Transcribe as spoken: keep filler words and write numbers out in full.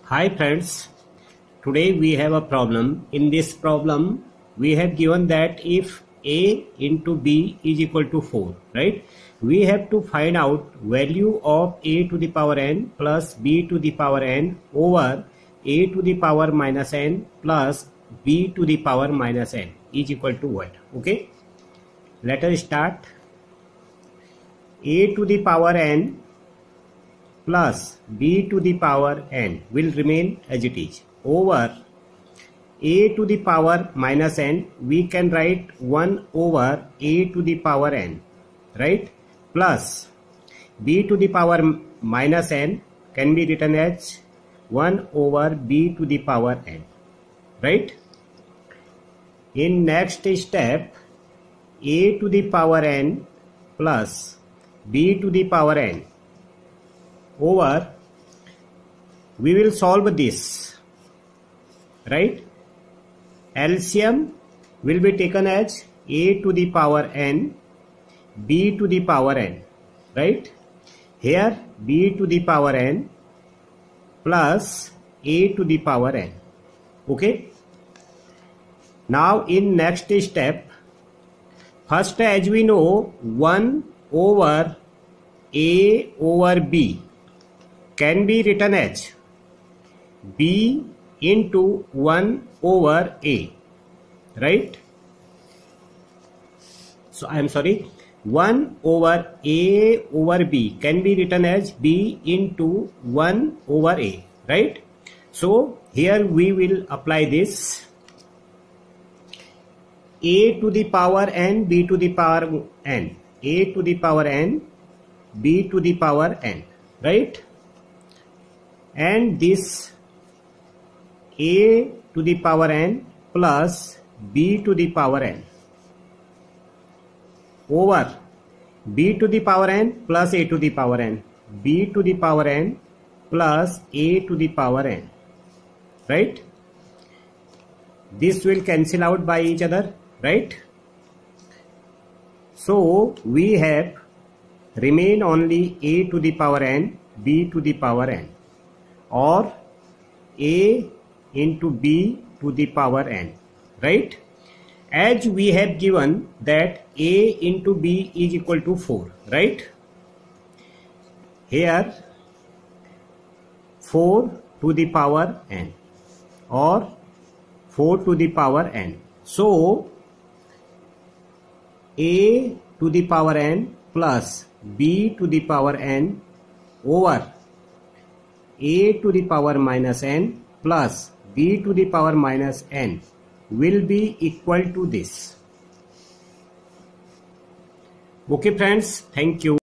Hi friends, today we have a problem. In this problem, we have given that if A into B is equal to four, right? We have to find out value of A to the power n plus B to the power n over A to the power minus n plus B to the power minus n is equal to what? Okay, let us start. A to the power n plus B to the power n will remain as it is. Over A to the power minus n, we can write one over A to the power n, right? Plus B to the power minus n can be written as one over B to the power n, right? In next step, A to the power n plus B to the power n over, we will solve this, right? L C M will be taken as A to the power n, B to the power n, right? Here B to the power n plus A to the power n. Okay. Now in next step, first as we know, one over A over B can be written as B into one over A, right? So I am sorry, one over A over B can be written as B into one over A, right? So here we will apply this. A to the power n, B to the power n, A to the power n, B to the power n, right? And this A to the power n plus B to the power n over B to the power n plus A to the power n, B to the power n plus A to the power n, right? This will cancel out by each other, right? So we have remain only A to the power n, B to the power n, or A into B to the power n, right? As we have given that A into B is equal to four, right? Here four to the power n or four to the power n. So A to the power n plus B to the power n over A to the power minus n plus B to the power minus n will be equal to this. Okay friends, thank you.